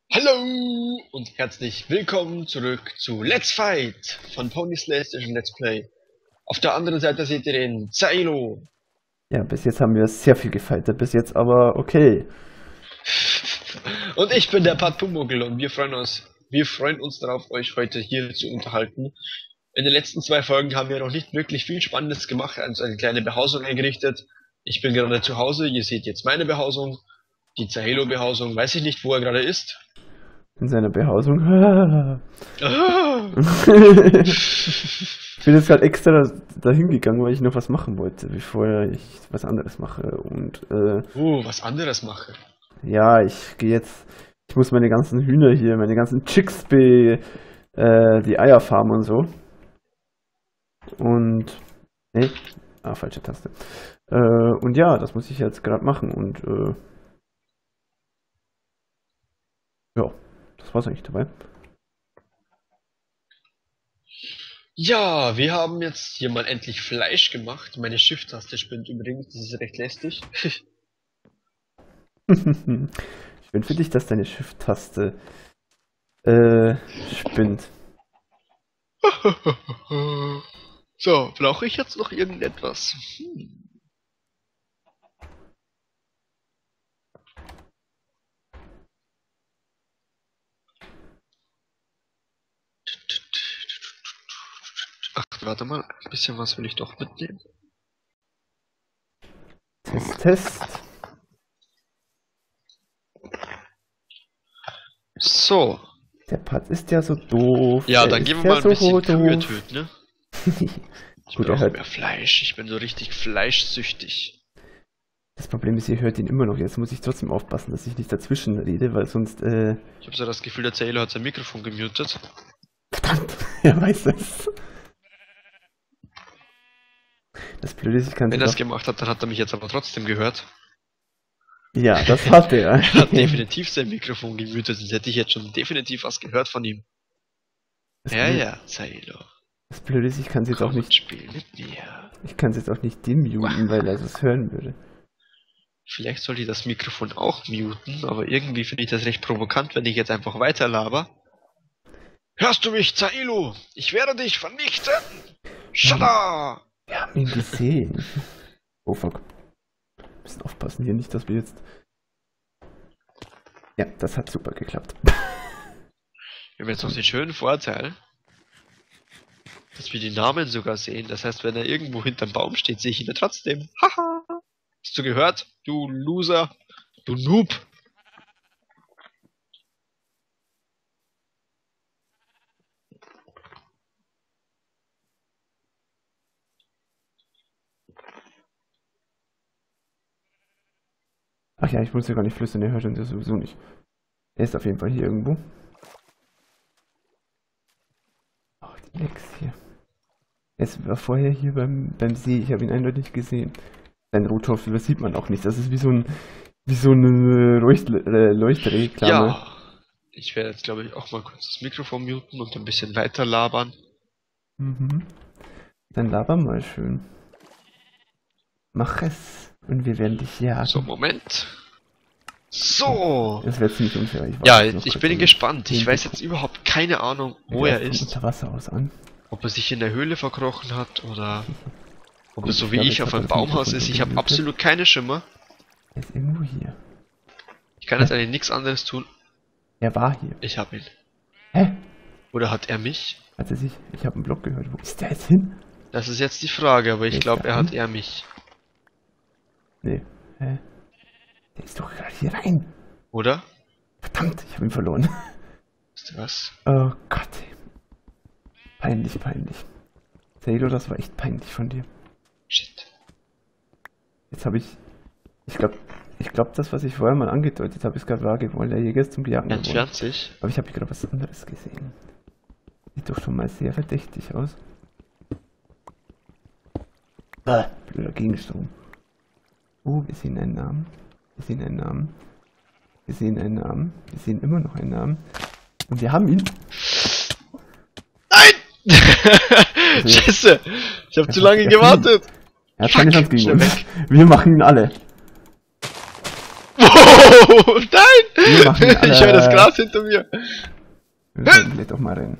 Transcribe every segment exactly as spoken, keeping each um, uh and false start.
Hallo und herzlich willkommen zurück zu Let's Fight von Pony's PlayStation Let's Play. Auf der anderen Seite seht ihr den Zailo. Ja, bis jetzt haben wir sehr viel gefightet, bis jetzt aber okay. Und ich bin der Pat Pumuckl und wir freuen uns, wir freuen uns darauf, euch heute hier zu unterhalten. In den letzten zwei Folgen haben wir noch nicht wirklich viel Spannendes gemacht, also eine kleine Behausung eingerichtet. Ich bin gerade zu Hause, ihr seht jetzt meine Behausung. Die Zailo-Behausung, weiß ich nicht, wo er gerade ist. In seiner Behausung. Ah. Ich bin jetzt gerade extra dahin gegangen, weil ich noch was machen wollte, bevor ich was anderes mache. Und äh, Oh, was anderes mache. ja, ich gehe jetzt. Ich muss meine ganzen Hühner hier, meine ganzen Chicks be, äh, die Eier farmen und so. Und nee, ah, falsche Taste. Äh, und ja, das muss ich jetzt gerade machen und äh, ja, das war's eigentlich dabei. Ja, wir haben jetzt hier mal endlich Fleisch gemacht. Meine Shift-Taste spinnt übrigens, das ist recht lästig. Schön für dich, dass deine Shift-Taste äh, spinnt. So, brauche ich jetzt noch irgendetwas? Hm. Ach, warte mal, ein bisschen was will ich doch mitnehmen. Test, Test. So. Der Pat ist ja so doof. Ja, Der dann ist gehen wir ja mal ein so bisschen Kühe doof. töten, ne? Ich Gut, er brauche hört. mehr Fleisch, ich bin so richtig fleischsüchtig. Das Problem ist, ihr hört ihn immer noch. Jetzt muss ich trotzdem aufpassen, dass ich nicht dazwischen rede, weil sonst, äh... Ich habe so das Gefühl, der Zailo hat sein Mikrofon gemutet. Verdammt, er weiß es. Das Blöde ist, ich kann Wenn er es es gemacht hat, dann hat er mich jetzt aber trotzdem gehört. Ja, das hat er. Er hat definitiv sein Mikrofon gemutet, sonst hätte ich jetzt schon definitiv was gehört von ihm. Das Ja, Blöde- ja, Zailo. Das Blöde ist, ich kann es jetzt auch Komm und nicht... spiel mit mir. Ich kann es jetzt auch nicht demuten, weil er es hören würde. Vielleicht sollte ich das Mikrofon auch muten, aber irgendwie finde ich das recht provokant, wenn ich jetzt einfach weiter laber. Hörst du mich, Zailo? Ich werde dich vernichten! Shada! Wir haben ihn gesehen. Oh fuck. Wir müssen aufpassen hier nicht, dass wir jetzt... Ja, das hat super geklappt. Wir haben jetzt noch den schönen Vorteil, dass wir die Namen sogar sehen. Das heißt, wenn er irgendwo hinterm Baum steht, sehe ich ihn ja trotzdem. Haha! Hast du gehört? Du Loser! Du Noob! Ach ja, ich muss ja gar nicht flüstern, er hört uns ja sowieso nicht. Er ist auf jeden Fall hier irgendwo. Ach, die Lex hier. Er war vorher hier beim, beim See, ich habe ihn eindeutig gesehen. Sein Rotschopf übersieht man auch nicht, das ist wie so ein wie so eine Leucht, äh, Leuchtreklame. Ja! Ich werde jetzt, glaube ich, auch mal kurz das Mikrofon muten und ein bisschen weiter labern. Mhm. Dann laber mal schön. Mach es und wir werden dich jagen. So, Moment. So! Das wäre ziemlich unfair. Ich Ja, warte noch ich kurz, bin damit gespannt. Ich den weiß Mikro- jetzt überhaupt keine Ahnung, wo Wir er werfen ist. unter Wasser aus an. Ob er sich in der Höhle verkrochen hat oder ob Gut, er so ich wie glaube, ich jetzt auf hat er einem das Baumhaus Mikrofon ist. Ich habe gemutet. absolut keine Schimmer. Er ist irgendwo hier. Ich kann jetzt eigentlich nichts anderes tun. Er war hier. Ich habe ihn. Hä? Oder hat er mich? Hat er sich? Ich habe einen Block gehört. Wo ist der jetzt hin? Das ist jetzt die Frage, aber ich Ist glaube, er er hat hin? eher mich. Nee. Hä? Der ist doch gerade hier rein. Oder? Verdammt, ich habe ihn verloren. Weißt du was? Oh Gott. Peinlich, peinlich. Zailo, das war echt peinlich von dir. Shit. Jetzt habe ich... Ich glaube, ich glaube, das, was ich vorher mal angedeutet habe, ist gerade wahr geworden. Der Jäger ist zum Jagen Er geworden. entfernt sich. Aber ich habe hier gerade was anderes gesehen. Sieht doch schon mal sehr verdächtig aus. Ah, blöder Gegenstrom. Oh, wir sehen einen Namen. Wir sehen einen Namen. Wir sehen einen Namen. Wir sehen immer noch einen Namen. Und wir haben ihn. Nein! Also jetzt- Scheiße! Ich habe Er zu hat- lange er gewartet! Er hat keine Fuck, Chance gegen schnell uns. weg. Wir machen ihn alle. Oh, Wir nein! machen Ich höre das alle- Gras hinter mir. Wir sollten vielleicht auch mal rennen.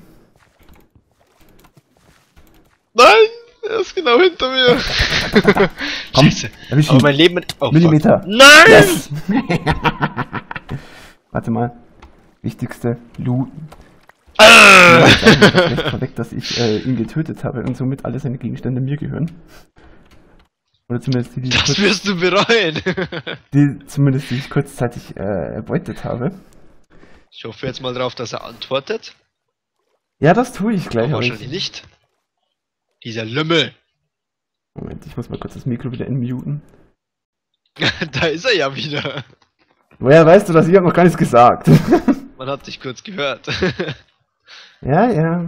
Nein! Er ist genau hinter mir. Komm, Scheiße. erwisch Aber ihn. mein Leben... Oh, fuck. Millimeter. Nein! Yes! Warte mal. Wichtigste, looten. Ah! Ich sage das recht vorweg, dass ich äh, ihn getötet habe und somit alle seine Gegenstände mir gehören. Oder zumindest die, die, ich, Das kurz, wirst du bereuen. die, zumindest die ich kurzzeitig äh, erbeutet habe. Ich hoffe jetzt mal drauf, dass er antwortet. Ja, das tue ich gleich. Aber aber wahrscheinlich ich, nicht. Dieser Lümmel. Moment, ich muss mal kurz das Mikro wieder entmuten. Da ist er ja wieder. Woher weißt du das? Ich habe noch gar nichts gesagt. Man hat dich kurz gehört. Ja, ja.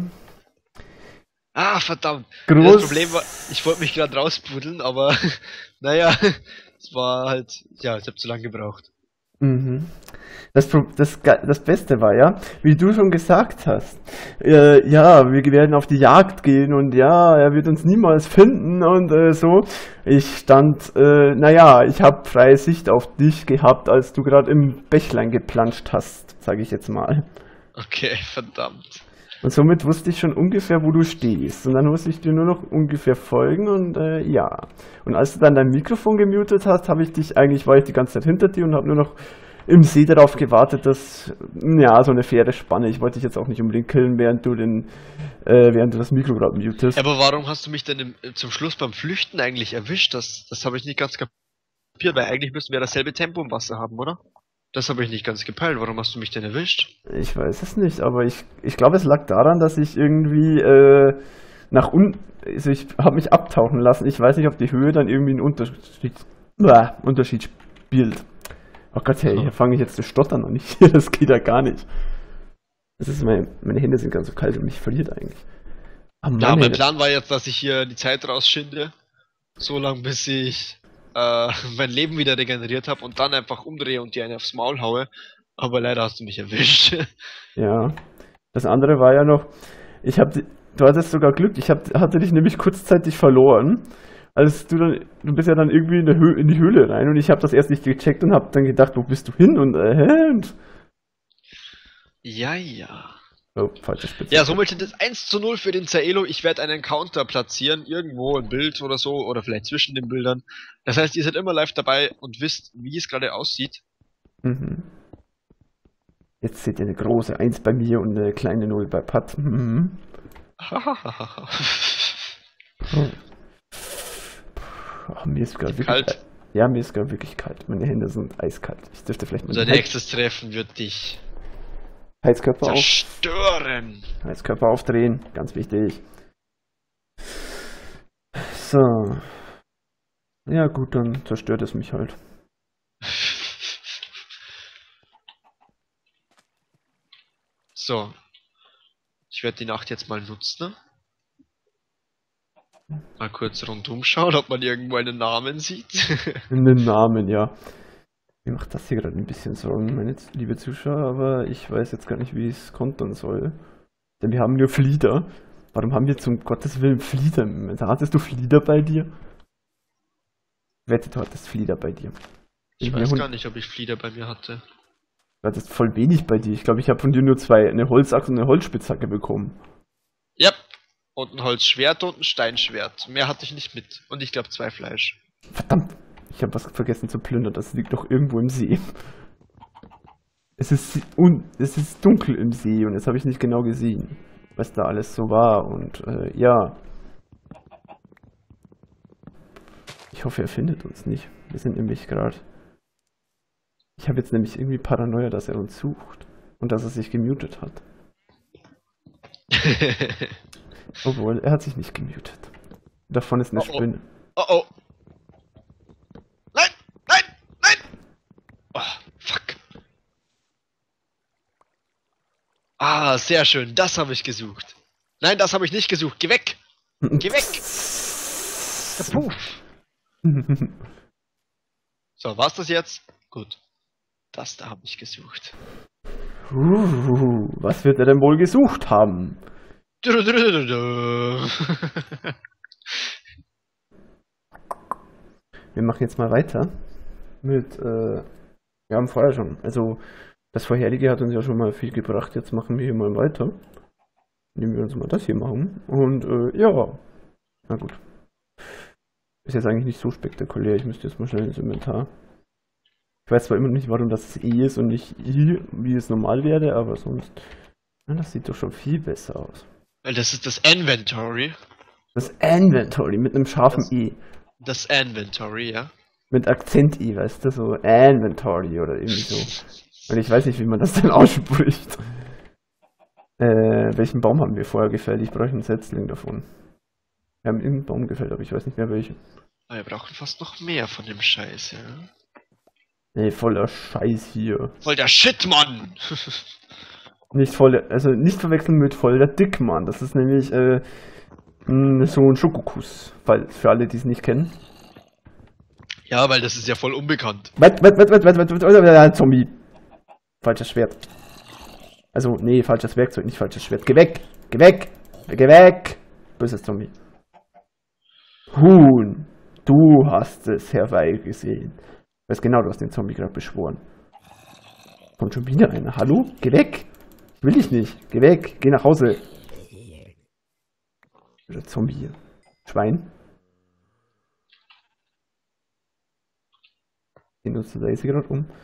Ah, verdammt. Groß. Das Problem war, ich wollte mich gerade rausbuddeln, aber naja, es war halt, ja, ich habe zu lange gebraucht. Mhm. Das, Pro- das, Ge- das Beste war ja, wie du schon gesagt hast, äh, ja, wir werden auf die Jagd gehen und ja, er wird uns niemals finden und äh, so. Ich stand, äh, naja, ich habe freie Sicht auf dich gehabt, als du gerade im Bächlein geplanscht hast, sage ich jetzt mal. Okay, verdammt. Und somit wusste ich schon ungefähr, wo du stehst. Und dann musste ich dir nur noch ungefähr folgen und äh, ja. Und als du dann dein Mikrofon gemutet hast, habe ich dich eigentlich, war ich die ganze Zeit hinter dir und habe nur noch im See darauf gewartet, dass, ja, so eine faire Spanne. Ich wollte dich jetzt auch nicht unbedingt killen, während du den, äh, während du das Mikro gerade mutest. Aber warum hast du mich denn im, zum Schluss beim Flüchten eigentlich erwischt? Das, das habe ich nicht ganz kapiert, weil eigentlich müssten wir dasselbe Tempo im Wasser haben, oder? Das habe ich nicht ganz gepeilt. Warum hast du mich denn erwischt? Ich weiß es nicht, aber ich, ich glaube, es lag daran, dass ich irgendwie äh, nach unten, also ich habe mich abtauchen lassen. Ich weiß nicht, ob die Höhe dann irgendwie einen Unterschied, Bäh, Unterschied spielt. Oh Gott, hey, hier fange ich jetzt zu stottern und ich, das geht ja gar nicht. Das ist mein, meine Hände sind ganz so kalt und mich verliert eigentlich. Oh Mann, Ja, ey, mein das- Plan war jetzt, dass ich hier die Zeit rausschinde. So lange, bis ich äh, mein Leben wieder regeneriert habe und dann einfach umdrehe und dir eine aufs Maul haue. Aber leider hast du mich erwischt. Ja. Das andere war ja noch, ich habe, du hattest sogar Glück, ich hab, hatte dich nämlich kurzzeitig verloren. Als du dann, du bist ja dann irgendwie in, der Hö in die Höhle rein und ich habe das erst nicht gecheckt und habe dann gedacht, wo bist du hin und äh, hä? Und, Ja, ja. oh, falsche Spitze. Ja, somit steht es eins zu null für den Zaelo. Ich werde einen Counter platzieren, irgendwo ein Bild oder so, oder vielleicht zwischen den Bildern. Das heißt, ihr seid immer live dabei und wisst, wie es gerade aussieht. Mhm. Jetzt seht ihr eine große eins bei mir und eine kleine null bei Pat. Mhm. Oh. Oh, mir ist gerade wirklich Kalt. Ja, mir ist gerade wirklich kalt. Meine Hände sind eiskalt. Ich dürfte vielleicht mal Unser den Heiz nächstes Treffen wird dich Heizkörper, auf zerstören. Heizkörper aufdrehen. Ganz wichtig. So. Ja gut, dann zerstört es mich halt. So. Ich werde die Nacht jetzt mal nutzen. Mal kurz rundum schauen, ob man irgendwo einen Namen sieht. Den Namen, ja. Mir macht das hier gerade ein bisschen Sorgen, meine liebe Zuschauer, aber ich weiß jetzt gar nicht, wie ich es kontern soll. Denn wir haben nur Flieder. Warum haben wir zum Gottes Willen Flieder? Hattest du Flieder bei dir? Wette, du hattest Flieder bei dir. Ich Irgendwie weiß Hund- gar nicht, ob ich Flieder bei mir hatte. Du hattest voll wenig bei dir. Ich glaube, ich habe von dir nur zwei, eine Holzachse und eine Holzspitzhacke bekommen. Ja. Und ein Holzschwert und ein Steinschwert. Mehr hatte ich nicht mit. Und ich glaube zwei Fleisch. Verdammt, ich habe was vergessen zu plündern. Das liegt doch irgendwo im See. Es ist, un es ist dunkel im See und das habe ich nicht genau gesehen, was da alles so war. Und äh, ja. Ich hoffe, er findet uns nicht. Wir sind nämlich gerade... Ich habe jetzt nämlich irgendwie Paranoia, dass er uns sucht. Und dass er sich gemutet hat. Obwohl, er hat sich nicht gemutet. Davon ist eine Oh, oh. Spinne. Oh oh. Nein! Nein! Nein! Oh, fuck. Ah, sehr schön. Das habe ich gesucht. Nein, das habe ich nicht gesucht. Geh weg! Geh weg! Puff. So, war's das jetzt? Gut. Das da habe ich gesucht. Uh, was wird er denn wohl gesucht haben? Wir Wir machen jetzt mal weiter mit, äh, Wir haben vorher schon. Also, das vorherige hat uns ja schon mal viel gebracht. Jetzt machen wir hier mal weiter. Nehmen wir uns mal das hier machen. Und, äh, ja. Na gut. Ist jetzt eigentlich nicht so spektakulär. Ich müsste jetzt mal schnell ins Inventar. Ich weiß zwar immer noch nicht, warum das E ist und nicht I, wie es normal wäre, aber sonst. Na, das sieht doch schon viel besser aus. Weil das ist das Inventory. Das Inventory mit einem scharfen Das- E. Das Inventory, ja. Mit Akzent I, weißt du, so Inventory oder irgendwie so. Und ich weiß nicht, wie man das denn ausspricht. Äh, welchen Baum haben wir vorher gefällt? Ich brauche einen Setzling davon. Wir haben irgendeinen Baum gefällt, aber ich weiß nicht mehr welchen. Aber wir brauchen fast noch mehr von dem Scheiß, ja. Nee, voller Scheiß hier. Voll der Shit, Mann! Nicht voll, also nicht verwechseln mit voller Dickmann. Das ist nämlich äh, mh, so ein Schokokuss, weil für alle, die es nicht kennen. Ja, weil das ist ja voll unbekannt. Wait, wait, wait, wait, wait, wait, wait, wait, Zombie. Falsches Schwert. Also, nee, falsches Werkzeug, nicht falsches Schwert. Geh weg! Geh weg! Geh weg! Böses Zombie. Huhn! Du hast es herbeigesehen. Ich weiß genau, du hast den Zombie gerade beschworen. Kommt schon wieder einer. Hallo? Geh weg! Ich will dich nicht. Geh weg! Geh nach Hause! Der Zombie hier. Schwein. Den nutzt da jetzt gerade um.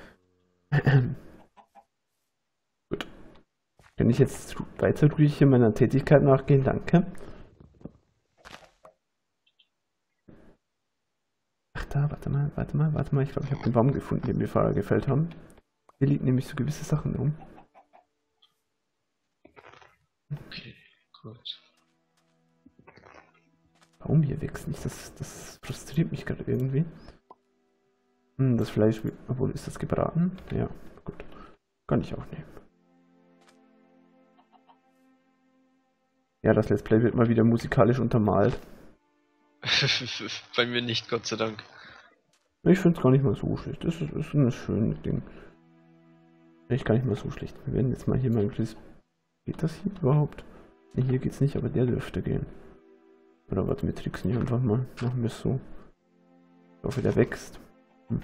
Gut. Kann ich jetzt weiter ruhig hier meiner Tätigkeit nachgehen? Danke. Ach da, warte mal, warte mal, warte mal. Ich glaube, ich habe den Baum gefunden, den wir vorher gefällt haben. Hier liegen nämlich so gewisse Sachen rum. Okay, gut. Baum hier wächst nicht. Das, das frustriert mich gerade irgendwie. Hm, das Fleisch, obwohl, ist das gebraten? Ja, gut. Kann ich auch nehmen. Ja, das Let's Play wird mal wieder musikalisch untermalt. Bei mir nicht, Gott sei Dank. Ich finde es gar nicht mal so schlecht. Das ist, ist ein schönes Ding. Echt gar nicht mal so schlecht. Wir werden jetzt mal hier mal ein kleines... Geht das hier überhaupt? Ne, hier geht's nicht, aber der dürfte gehen. Oder warte, wir tricksen hier einfach mal. Machen wir es so. Ich hoffe, der wächst. Hm.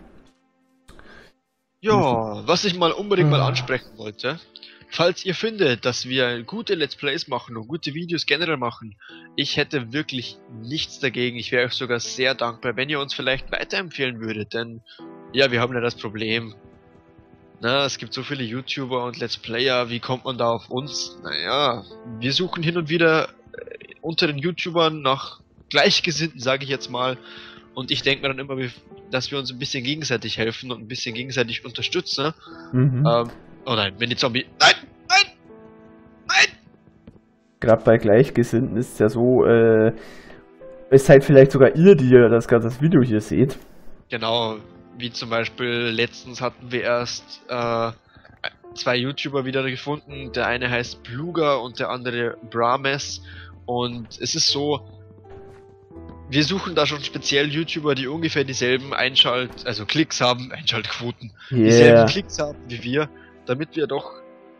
Ja, was ich mal unbedingt mal Ah. ansprechen wollte. Falls ihr findet, dass wir gute Let's Plays machen und gute Videos generell machen, ich hätte wirklich nichts dagegen. Ich wäre euch sogar sehr dankbar, wenn ihr uns vielleicht weiterempfehlen würdet, denn ja, wir haben ja das Problem. Na, es gibt so viele YouTuber und Let's Player, wie kommt man da auf uns? Naja, wir suchen hin und wieder äh, unter den YouTubern nach Gleichgesinnten, sage ich jetzt mal. Und ich denke mir dann immer, wie- dass wir uns ein bisschen gegenseitig helfen und ein bisschen gegenseitig unterstützen. Mhm. Ähm, oh nein, wenn die Zombie... Nein! Nein! Nein! Gerade bei Gleichgesinnten ist es ja so, äh, es seid vielleicht sogar ihr, die ihr das ganze Video hier seht. Genau, wie zum Beispiel letztens hatten wir erst äh, zwei YouTuber wieder gefunden. Der eine heißt Bluger und der andere Brames. Und es ist so, wir suchen da schon speziell YouTuber, die ungefähr dieselben Einschalt, also Klicks haben, Einschaltquoten, dieselben Yeah. Klicks haben wie wir, damit wir doch...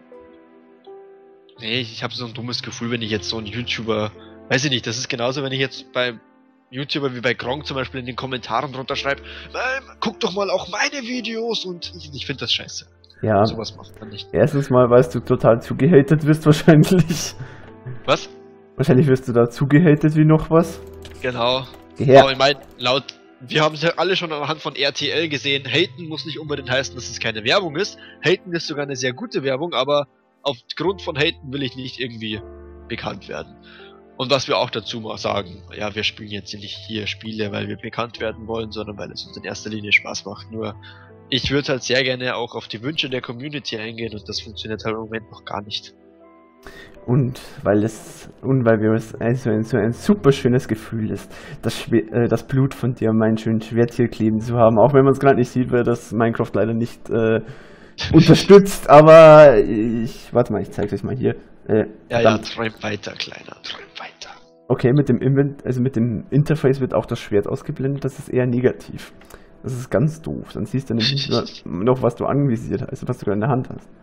Nee, ich habe so ein dummes Gefühl, wenn ich jetzt so einen YouTuber... Weiß ich nicht, das ist genauso, wenn ich jetzt bei YouTuber wie bei Gronk zum Beispiel in den Kommentaren drunter schreibe, guck doch mal auch meine Videos und ich, ich finde das scheiße. Ja. Sowas macht man nicht. Erstens mal, weil du total zugehatet wirst wahrscheinlich. Was? Wahrscheinlich wirst du da zugehatet wie noch was. Genau. Geh her. Aber ich meine, laut... Wir haben es ja alle schon anhand von R T L gesehen, haten muss nicht unbedingt heißen, dass es keine Werbung ist. Haten ist sogar eine sehr gute Werbung, aber aufgrund von Haten will ich nicht irgendwie bekannt werden. Und was wir auch dazu mal sagen, ja, wir spielen jetzt nicht hier Spiele, weil wir bekannt werden wollen, sondern weil es uns in erster Linie Spaß macht. Nur, ich würde halt sehr gerne auch auf die Wünsche der Community eingehen und das funktioniert halt im Moment noch gar nicht. Und weil es, und weil wir es also ein, so ein super schönes Gefühl ist, das, Schwer, äh, das Blut von dir an meinem schönen Schwert hier kleben zu haben, auch wenn man es gerade nicht sieht, weil das Minecraft leider nicht äh, unterstützt, aber ich, warte mal, ich zeige euch mal hier. Äh, Ja, ja, verdammt. träum weiter, Kleiner, träum weiter. Okay, mit dem Invent, also mit dem Interface wird auch das Schwert ausgeblendet, das ist eher negativ. Das ist ganz doof, dann siehst du nämlich nur noch, was du anvisiert hast, also was du gerade in der Hand hast.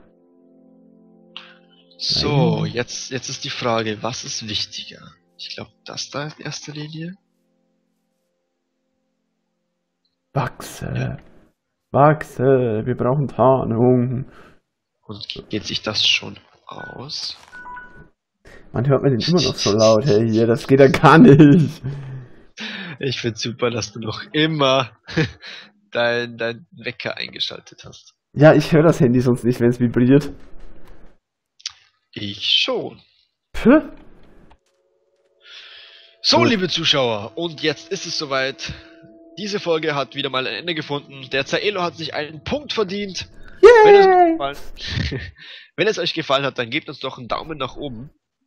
So, jetzt, jetzt ist die Frage, was ist wichtiger? Ich glaube, das da in erster Linie. Wachse. Ja. Wachse, wir brauchen Tarnung. Und geht sich das schon aus? Man hört mir den immer noch so laut, hey, hier, das geht ja gar nicht. Ich find's super, dass du noch immer dein, dein Wecker eingeschaltet hast. Ja, ich höre das Handy sonst nicht, wenn es vibriert. Ich schon. Puh. So, Gut. liebe Zuschauer, und jetzt ist es soweit. Diese Folge hat wieder mal ein Ende gefunden. Der Zaelo hat sich einen Punkt verdient. Wenn es, euch gefallen, wenn es euch gefallen hat, dann gebt uns doch einen Daumen nach oben.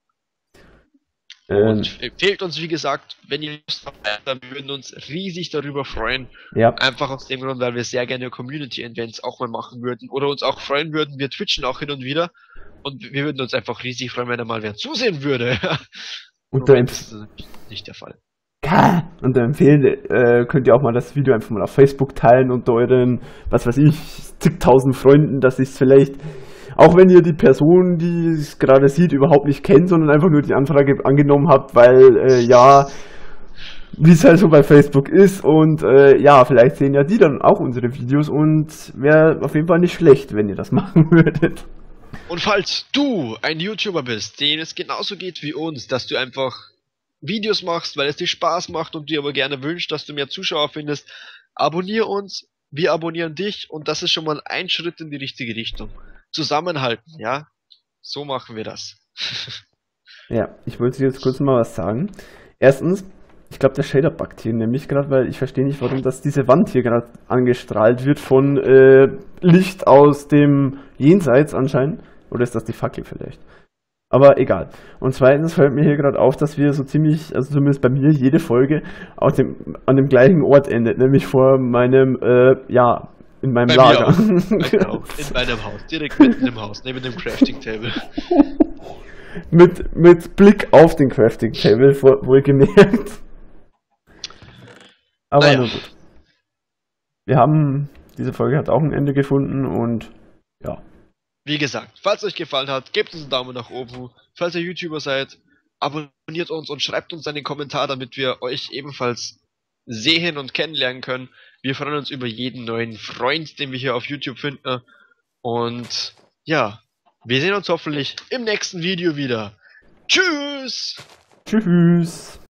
Ähm, Und fehlt uns, wie gesagt, wenn ihr Lust habt, dann würden uns riesig darüber freuen. ja. Einfach aus dem Grund, weil wir sehr gerne Community-Events auch mal machen würden. Oder uns auch freuen würden, wir twitchen auch hin und wieder. Und wir würden uns einfach riesig freuen, wenn da mal wer zusehen würde. Und da das ist nicht der Fall. Und da empfehlen, äh, könnt ihr auch mal das Video einfach mal auf Facebook teilen unter euren, was weiß ich, zigtausend Freunden, dass ich es vielleicht, auch wenn ihr die Person, die es gerade sieht, überhaupt nicht kennt, sondern einfach nur die Anfrage angenommen habt, weil, äh, ja, wie es halt so bei Facebook ist und, äh, ja, vielleicht sehen ja die dann auch unsere Videos und wäre auf jeden Fall nicht schlecht, wenn ihr das machen würdet. Und falls du ein YouTuber bist, dem es genauso geht wie uns, dass du einfach Videos machst, weil es dir Spaß macht und dir aber gerne wünscht, dass du mehr Zuschauer findest, abonnier uns, wir abonnieren dich und das ist schon mal ein Schritt in die richtige Richtung. Zusammenhalten, ja? So machen wir das. Ja, ich wollte jetzt kurz mal was sagen. Erstens, ich glaube, der Shader buggt hier nämlich gerade, weil ich verstehe nicht, warum das diese Wand hier gerade angestrahlt wird von äh, Licht aus dem Jenseits anscheinend. Oder ist das die Fackel vielleicht? Aber egal. Und zweitens fällt mir hier gerade auf, dass wir so ziemlich, also zumindest bei mir, jede Folge auf dem, an dem gleichen Ort endet, nämlich vor meinem, äh, ja, in meinem Bei Lager. mir auch. Genau, in meinem Haus, direkt mitten im Haus, neben dem Crafting Table. mit, mit Blick auf den Crafting Table, wohlgemerkt. Aber Naja. na gut. Wir haben, diese Folge hat auch ein Ende gefunden und ja. Wie gesagt, falls euch gefallen hat, gebt uns einen Daumen nach oben. Falls ihr YouTuber seid, abonniert uns und schreibt uns einen Kommentar, damit wir euch ebenfalls sehen und kennenlernen können. Wir freuen uns über jeden neuen Freund, den wir hier auf YouTube finden. Und ja, wir sehen uns hoffentlich im nächsten Video wieder. Tschüss! Tschüss!